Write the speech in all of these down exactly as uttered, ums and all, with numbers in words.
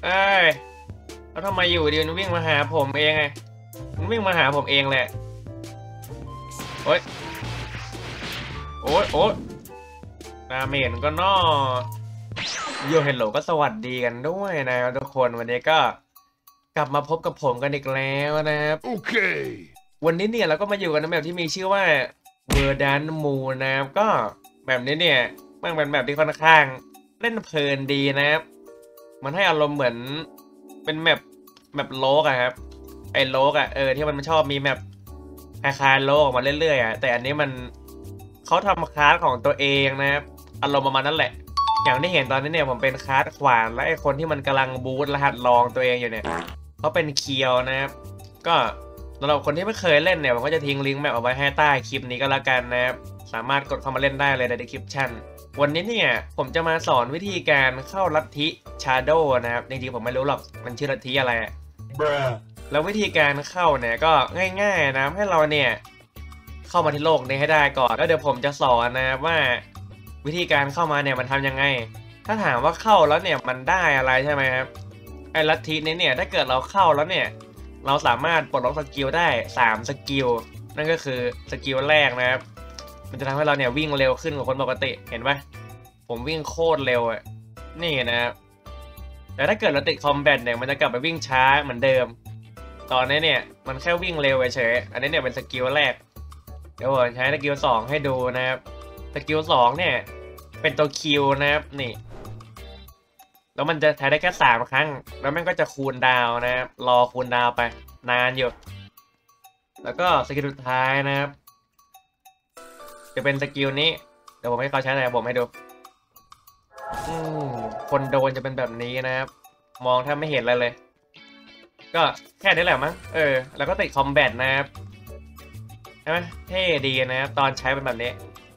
เอ้ยแล้วทำไมอยู่ดีมันวิ่งมาหาผมเองไงมันวิ่งมาหาผมเองแหละโอ๊ยโอ๊ยโอ๊ยนาเมนก็นอโยเฮลโลก็สวัสดีกันด้วยนะครับทุกคนวันนี้ก็กลับมาพบกับผมกันอีกแล้วนะครับโอเควันนี้เนี่ยเราก็มาอยู่กันในแบบที่มีชื่อว่าเวอร์ดันมูนะครับก็แบบนี้เนี่ยมันเป็นแบบที่ค่อนข้างเล่นเพลินดีนะครับมันให้อารมณ์เหมือนเป็นแมปแมปโลกอะครับไอ้โลกอะเออที่มันชอบมีแมปคล้ายๆโลกออกมาเรื่อยๆอะแต่อันนี้มันเขาทำคลาสของตัวเองนะครับอารมณ์ประมาณนั้นแหละอย่างที่เห็นตอนนี้เนี่ยผมเป็นคลาสขวานและไอ้คนที่มันกำลังบูตรหัสลองตัวเองอยู่เนี่ยเขาเป็นเคียวนะครับก็สำหรับคนที่ไม่เคยเล่นเนี่ยผมก็จะทิ้งลิงก์แมปเอาไว้ให้ใต้คลิปนี้ก็แล้วกันนะครับสามารถกดเข้ามาเล่นได้เลยใน description วันนี้เนี่ยผมจะมาสอนวิธีการเข้าลัทธิ Shadow นะครับจริงๆผมไม่รู้หรอกมันชื่อลัทธิอะไรแล้ววิธีการเข้าเนี่ยก็ง่ายๆนะให้เราเนี่ยเข้ามาที่โลกนี้ให้ได้ก่อนแล้วเดี๋ยวผมจะสอนนะว่าวิธีการเข้ามาเนี่ยมันทำยังไงถ้าถามว่าเข้าแล้วเนี่ยมันได้อะไรใช่ไหมครับไอ้ลัทธินี้เนี่ยถ้าเกิดเราเข้าแล้วเนี่ยเราสามารถปลดล็อกสกิลได้สามสกิลนั่นก็คือสกิลแรกนะครับมันจะทำให้เราเนี่ยวิ่งเร็วขึ้นกว่าคนปกติเห็นปะผมวิ่งโคตรเร็วอ่ะนี่นะครับแต่ถ้าเกิดเราติดคอมแบทเนี่ยมันจะกลับไปวิ่งช้าเหมือนเดิมตอนนี้เนี่ยมันแค่วิ่งเร็วเฉยอันนี้เนี่ยเป็นสกิลแรกเดี๋ยวผมใช้สกิลสองให้ดูนะครับสกิลสองเนี่ยเป็นตัวคิวนะครับนี่แล้วมันจะใช้ได้แค่สามครั้งแล้วมันก็จะคูลดาวน์นะครับรอคูลดาวน์ไปนานอยู่แล้วก็สกิลสุดท้ายนะครับจะเป็นสกิลนี้เดี๋ยวผมให้เขาใช้ในผมให้ดูอืมคนโดนจะเป็นแบบนี้นะครับมองแทบไม่เห็นอะไรเลยก็แค่นี้แหละมั้งเออแล้วก็ติดคอมแบทนะครับใช่ไหมเท่ดีนะครับตอนใช้เป็นแบบนี้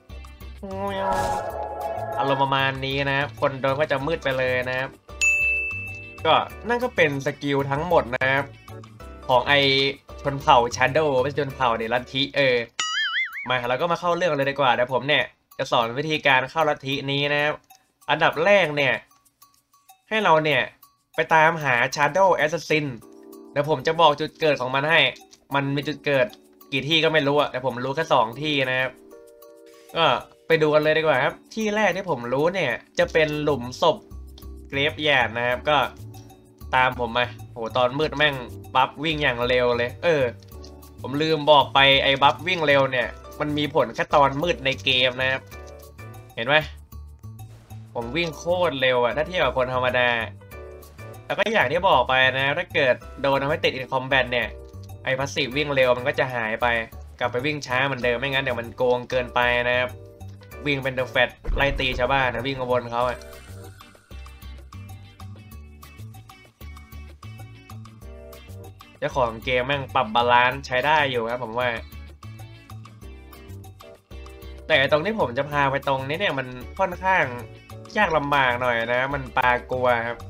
อารมณ์ประมาณนี้นะครับคนโดนก็จะมืดไปเลยนะครับก็นั่นก็เป็นสกิลทั้งหมดนะครับของไอชนเผ่า Shadow ไม่ใช่ชนเผ่าเดลัทธิเออมาแล้วก็มาเข้าเรื่องเลยดีกว่าเดี๋ยวผมเนี่ยจะสอนวิธีการเข้าลัทธินี้นะครับอันดับแรกเนี่ยให้เราเนี่ยไปตามหา Shadow Assassin เดี๋ยวผมจะบอกจุดเกิดของมันให้มันมีจุดเกิดกี่ที่ก็ไม่รู้อะแต่ผมรู้แค่สองที่นะครับก็ไปดูกันเลยดีกว่าครับที่แรกที่ผมรู้เนี่ยจะเป็นหลุมศพเกรฟแยร์นะครับก็ตามผมมาโหตอนมืดแม่งบัฟวิ่งอย่างเร็วเลยเออผมลืมบอกไปไอ้บัฟวิ่งเร็วเนี่ยมันมีผลแค่ตอนมืดในเกมนะครับเห็นไหมผมวิ่งโคตรเร็วอะถ้าเทียบกับคนธรรมดาแล้วก็อย่างที่บอกไปนะถ้าเกิดโดนทำให้ติดอินคอมแบทเนี่ยไอ้พาสซีฟวิ่งเร็วมันก็จะหายไปกลับไปวิ่งช้าเหมือนเดิมไม่งั้นเดี๋ยวมันโกงเกินไปนะครับวิ่งเป็นเดอะแฟตไล่ตีชาวบ้านนะวิ่งวนเขาอะเจ้าของเกมแม่งปรับบาลานซ์ใช้ได้อยู่ครับผมว่าแต่ตรงที่ผมจะพาไปตรงนี้เนี่ยมันค่อนข้างยากลำบากหน่อยนะมันปลากลัวครับ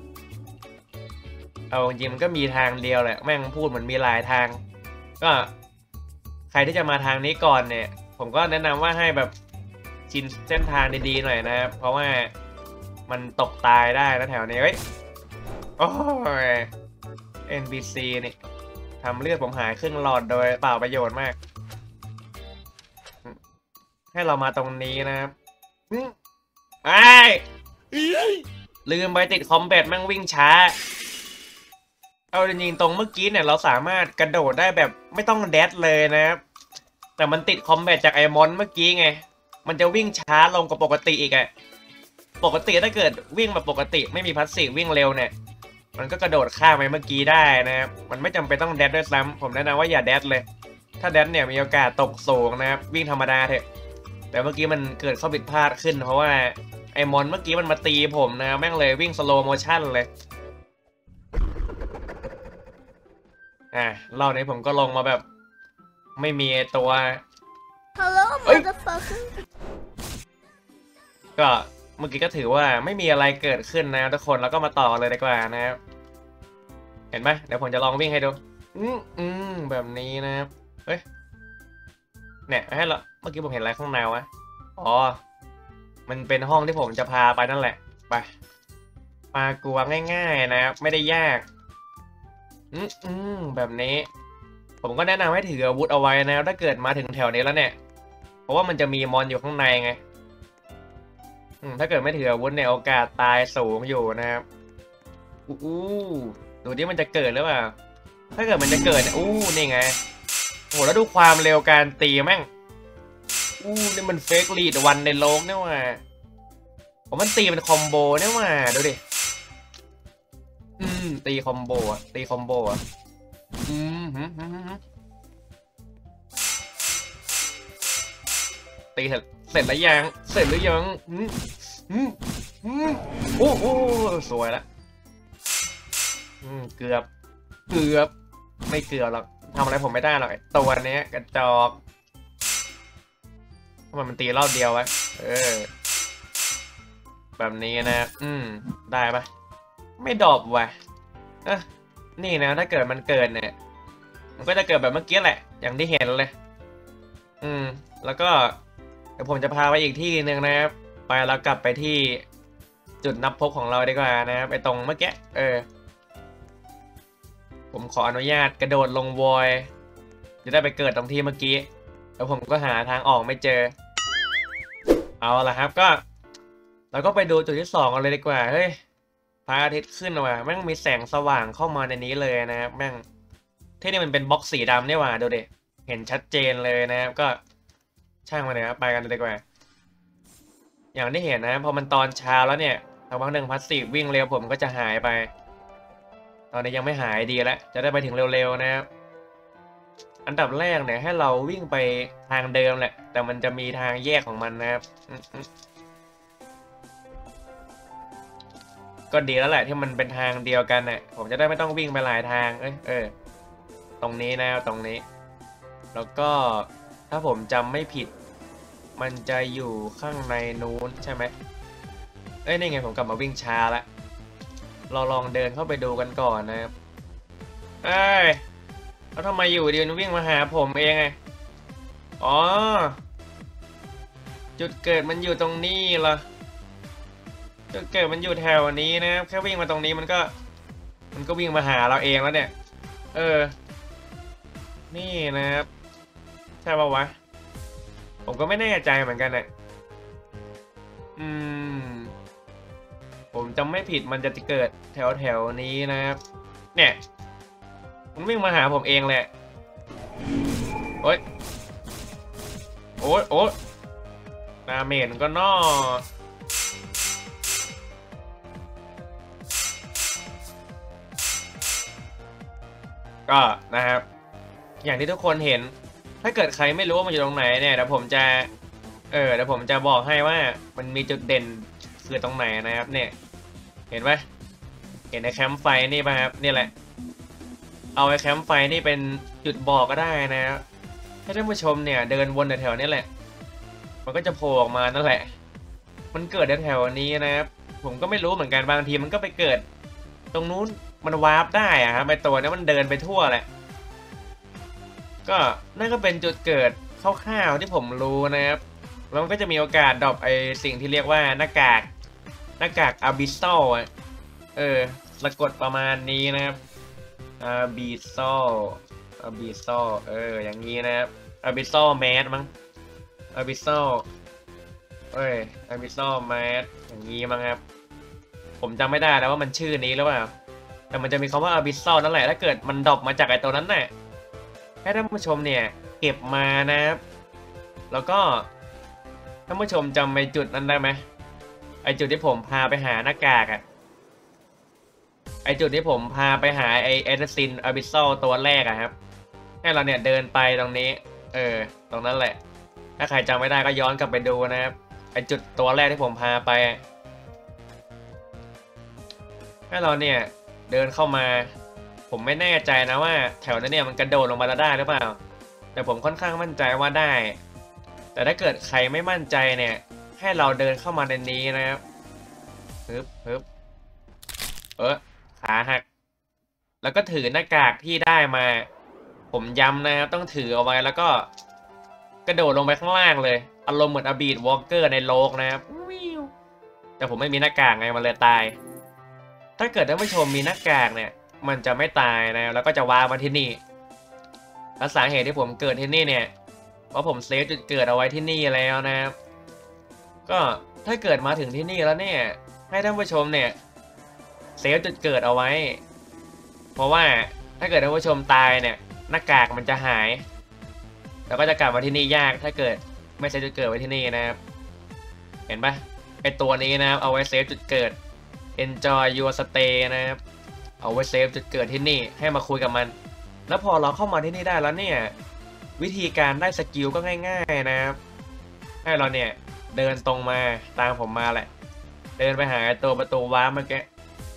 เอาจริงมันก็มีทางเดียวแหละแม่งพูดเหมือนมีหลายทางก็ใครที่จะมาทางนี้ก่อนเนี่ยผมก็แนะนำว่าให้แบบชินเส้นทางดีๆหน่อยนะครับเพราะว่ามันตกตายได้นะแถวนี้เฮ้ยโอ้ย เอ็น พี ซี นี่ทำเลือดผมหายครึ่งหลอดโดยเปล่าประโยชน์มากให้เรามาตรงนี้นะครับไอ้ลืมไปติดคอมแบทแม่งวิ่งช้าเอาจริงๆตรงเมื่อกี้เนี่ยเราสามารถกระโดดได้แบบไม่ต้องแดดเลยนะครับแต่มันติดคอมแบทจากไอมอนเมื่อกี้ไงมันจะวิ่งช้าลงกว่าปกติอีกอะปกติถ้าเกิดวิ่งแบบปกติไม่มีพาสซีฟวิ่งเร็วเนี่ยมันก็กระโดดข้ามไปเมื่อกี้ได้นะครับมันไม่จำเป็นต้องแดดด้วยซ้ำผมแนะนำว่าอย่าแดดเลยถ้าแดดเนี่ยมีโอกาสตกสูงนะครับวิ่งธรรมดาเถอะแต่เมื่อกี้มันเกิดข้อผิดพลาดขึ้นเพราะว่าไอมอนเมื่อกี้มันมาตีผมนะแม่งเลยวิ่งสโลว์โมชั่นเลยอ่ะรอบนี้ผมก็ลงมาแบบไม่มีตัว Hello motherfucker ก็เมื่อกี้ก็ถือว่าไม่มีอะไรเกิดขึ้นนะทุกคนแล้วก็มาต่อเลยดีกว่านะครับเห็นไหมเดี๋ยวผมจะลองวิ่งให้ดูอืมอืมแบบนี้นะครับเฮ้ยเนี่ยให้เราเมื่อกี้ผมเห็นอะไรข้างในวะอ๋อมันเป็นห้องที่ผมจะพาไปนั่นแหละไปปลากลัวง่ายๆนะครับไม่ได้ยากอืมอืมแบบนี้ผมก็แนะนำให้ถืออาวุธเอาไว้นะครับถ้าเกิดมาถึงแถวนี้แล้วเนี่ยเพราะว่ามันจะมีมอนอยู่ข้างในไงอืมถ้าเกิดไม่ถืออาวุธเนี่ยโอกาสตายสูงอยู่นะครับอู้ดูดิมันจะเกิดหรือเปล่าถ้าเกิดมันจะเกิดเนี่ยอู้นี่ไงโหแล้วดูความเร็วการตีแม่งอู้นี่มันเฟกลีดวันในโลกเนี่ยว่ะผมมันตีเป็นคอมโบเนี่ยว่ะดูดิอืมตีคอมโบอ่ะตีคอมโบอ่ะอืมฮึฮึฮึตีเสร็จเสร็จแล้วยังเสร็จหรือยังอืมอืมอืมโอ้โหสวยละอืมเกือบเกือบไม่เกือบหรอกทำอะไรผมไม่ได้หรอกไอ้ตัวเนี้ยกระจอกทำไมมันตีรอบเดียววะเออแบบนี้นะอืมได้ปะไม่ดรอปว่ะเอะนี่นะถ้าเกิดมันเกิดเนี่ยมันก็จะเกิดแบบเมื่อกี้แหละอย่างที่เห็นเลยอืมแล้วก็เดี๋ยวผมจะพาไปอีกที่หนึ่งนะครับไปแล้วกลับไปที่จุดนับพบของเราดีกว่านะครับไปตรงเมื่อกี้เออผมขออนุญาตกระโดดลงวอยจะได้ไปเกิดตรงที่เมื่อกี้แล้วผมก็หาทางออกไม่เจอเอาละครับก็เราก็ไปดูจุดที่สองกันเลยดีกว่าเฮ้ยพระอาทิตย์ขึ้นว่ะแม่งมีแสงสว่างเข้ามาในนี้เลยนะครับแม่งที่นี่มันเป็นบล็อกสีดำนี่หว่าดูดิเห็นชัดเจนเลยนะครับก็ช่างมันเลยครับไปกันเลยดีกว่าอย่างที่เห็นนะพอมันตอนเช้าแล้วเนี่ยระวังหนึ่งพาสซีฟวิ่งเร็วผมก็จะหายไปตอนนี้ยังไม่หายดีแล้วจะได้ไปถึงเร็วๆนะครับอันดับแรกเนี่ยให้เราวิ่งไปทางเดิมแหละแต่มันจะมีทางแยกของมันนะครับก็ดีแล้วแหละที่มันเป็นทางเดียวกันน่ะผมจะได้ไม่ต้องวิ่งไปหลายทางเอ้ยเออตรงนี้นะตรงนี้แล้วก็ถ้าผมจำไม่ผิดมันจะอยู่ข้างในนู้นใช่ไหมเอ้ยนี่ไงผมกลับมาวิ่งช้าละเราลองเดินเข้าไปดูกันก่อนนะครับเอ้ยแล้วทำไมอยู่ดีมันวิ่งมาหาผมเองไงอ๋อจุดเกิดมันอยู่ตรงนี้เหรอจุดเกิดมันอยู่แถวนี้นะครับแค่วิ่งมาตรงนี้มันก็มันก็วิ่งมาหาเราเองแล้วเนี่ยเออนี่นะครับใช่ป่าวะผมก็ไม่แน่ใจเหมือนกันนะอืมผมจำไม่ผิดมันจะเกิดแถวแถวนี้นะครับเนี่ยมันวิ่งมาหาผมเองแหละโอ๊ยโอ๊ยโอ๊ยดาเมจก็นอก็นะครับอย่างที่ทุกคนเห็นถ้าเกิดใครไม่รู้ว่ามันอยู่ตรงไหนเนี่ยเดี๋ยวผมจะเออเดี๋ยวผมจะบอกให้ว่ามันมีจุดเด่นคือตรงไหนนะครับเนี่ยเห็นไหมเห็นในแคมป์ไฟนี่ป่ะครับนี่แหละเอาไอ้แคมป์ไฟนี่เป็นจุดบอกก็ได้นะครับให้ท่านผู้ชมเนี่ยเดินวนแถวๆนี้แหละมันก็จะโผล่ออกมานั่นแหละมันเกิดแถวๆนี้นะครับผมก็ไม่รู้เหมือนกันบางทีมันก็ไปเกิดตรงนู้นมันวาร์ปได้อะครับไอตัวนี้มันเดินไปทั่วแหละก็นั่นก็เป็นจุดเกิดคร่าวๆที่ผมรู้นะครับแล้วมันก็จะมีโอกาสดรอปไอสิ่งที่เรียกว่าหน้ากากหน้ากากอาบิสซอลอ่ะเออสะกดประมาณนี้นะครับอาบิสซอลอาบิสซอลเอออย่างนี้นะครับอาบิสซอลแมสมั้งอาบิสซอลเอ้ยอาบิสซอลแมสอย่างนี้มั้งครับผมจำไม่ได้แล้วว่ามันชื่อนี้หรือเปล่าแต่มันจะมีคำว่าอาบิสซอลนั่นแหละถ้าเกิดมันดรอปมาจากไอตัวนั้นน่ะให้ท่านผู้ชมเนี่ยเก็บมานะครับแล้วก็ท่านผู้ชมจำไปจุดนั้นได้ไหมไอจุดที่ผมพาไปหาหน้ากากอะไอจุดที่ผมพาไปหาไอเอเดซินอาบิสซอลตัวแรกอะครับให้เราเนี่ยเดินไปตรงนี้เออตรงนั้นแหละถ้าใครจำไม่ได้ก็ย้อนกลับไปดูนะครับไอจุดตัวแรกที่ผมพาไปให้เราเนี่ยเดินเข้ามาผมไม่แน่ใจนะว่าแถวนั้นเนี่ยมันกระโดดลงมาได้หรือเปล่าแต่ผมค่อนข้างมั่นใจว่าได้แต่ถ้าเกิดใครไม่มั่นใจเนี่ยให้เราเดินเข้ามาในนี้นะครับฮึบฮึบเออขาหักแล้วก็ถือหน้ากากที่ได้มาผมย้ำนะครับต้องถือเอาไว้แล้วก็กระโดดลงไปข้างล่างเลยอารมณ์เหมือนอบีดวอล์กเกอร์ในโลกนะครับแต่ผมไม่มีหน้ากากไงมันเลยตายถ้าเกิดท่านผู้ชมมีหน้ากากเนี่ยมันจะไม่ตายนะแล้วก็จะวางมาที่นี่และสาเหตุที่ผมเกิดที่นี่เนี่ยเพราะผมเซฟจุดเกิดเอาไว้ที่นี่แล้วนะครับก็ถ้าเกิดมาถึงที่นี่แล้วเนี่ยให้ท่านผู้ชมเนี่ยเซฟจุดเกิดเอาไว้เพราะว่าถ้าเกิดท่านผู้ชมตายเนี่ยหน้ากากมันจะหายแล้วก็จะกลับมาที่นี่ยากถ้าเกิดไม่เซฟจุดเกิดไว้ที่นี่นะครับเห็นปะไอตัวนี้นะครับเอาไว้เซฟจุดเกิด enjoy your stay นะครับเอาไว้เซฟจุดเกิดที่นี่ให้มาคุยกับมันแล้วพอเราเข้ามาที่นี่ได้แล้วเนี่ยวิธีการได้สกิลก็ง่ายๆนะครับให้เราเนี่ยเดินตรงมาตามผมมาแหละเดินไปหาตัวประตูวาร์ปเมื่อกี้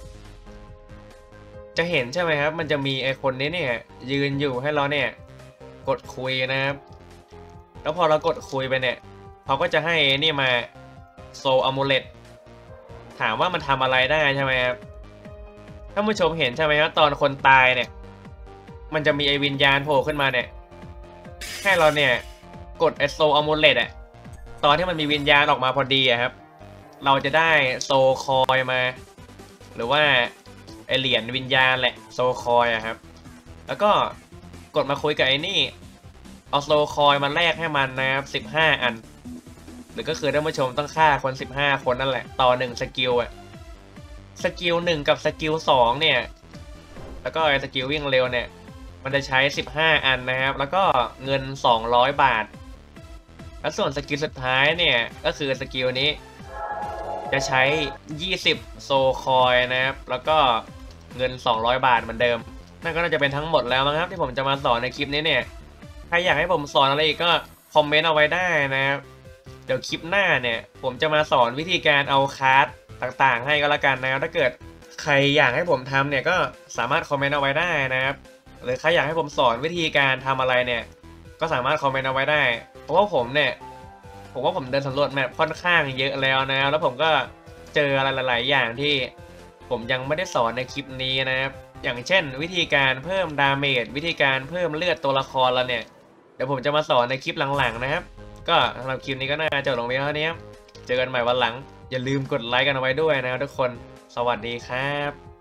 จะเห็นใช่ไหมครับมันจะมีไอคนนี้เนี่ยยืนอยู่ให้เราเนี่ยกดคุยนะครับแล้วพอเรากดคุยไปเนี่ยเขาก็จะให้นี่มาโซอะมูเลตถามว่ามันทำอะไรได้ใช่ไหมครับท่านผู้ชมเห็นใช่ไหมครับตอนคนตายเนี่ยมันจะมีไอวิญญาณโผล่ขึ้นมาเนี่ยให้เราเนี่ยกดไอโซอะมูเลตอะตอนที่มันมีวิญญาณออกมาพอดีอะครับเราจะได้โซคอยมาหรือว่าไอเหรียญวิญญาณแหละโซคอยอะครับแล้วก็กดมาคุยกับไอ้นี่เอาโซคอยมาแลกให้มันนะครับสิบห้าอันหรือก็คือท่านผู้ชมต้องฆ่าคนสิบห้าคนนั่นแหละต่อหนึ่งสกิลอะสกิลหนึ่งกับสกิลสองเนี่ยแล้วก็ไอ้สกิลวิ่งเร็วเนี่ยมันจะใช้สิบห้าอันนะครับแล้วก็เงินสองร้อยบาทแล้วส่วนสกิลสุดท้ายเนี่ยก็คือสกิลนี้จะใช้ยี่สิบโซคอยนะครับแล้วก็เงินสองร้อยบาทเหมือนเดิมนั่นก็น่าจะเป็นทั้งหมดแล้วนะครับที่ผมจะมาสอนในคลิปนี้เนี่ยใครอยากให้ผมสอนอะไรอีกก็คอมเมนต์เอาไว้ได้นะครับเดี๋ยวคลิปหน้าเนี่ยผมจะมาสอนวิธีการเอาคาร์ดต่างๆให้ก็แล้วกันนะครับถ้าเกิดใครอยากให้ผมทำเนี่ยก็สามารถคอมเมนต์เอาไว้ได้นะครับหรือใครอยากให้ผมสอนวิธีการทำอะไรเนี่ยก็สามารถคอมเมนต์เอาไว้ได้เพราะว่าผมเนี่ยผมว่าผมเดินสำรวจแมปค่อนข้างเยอะแล้วนะครับแล้วผมก็เจออะไรหลายๆอย่างที่ผมยังไม่ได้สอนในคลิปนี้นะครับอย่างเช่นวิธีการเพิ่มดาเมจวิธีการเพิ่มเลือดตัวละครเราเนี่ยเดี๋ยวผมจะมาสอนในคลิปหลังๆนะครับก็สำหรับคลิปนี้ก็น่าจะจบลงเพียงเท่านี้ครับเจอกันใหม่วันหลังอย่าลืมกดไลค์กันเอาไว้ด้วยนะครับทุกคนสวัสดีครับ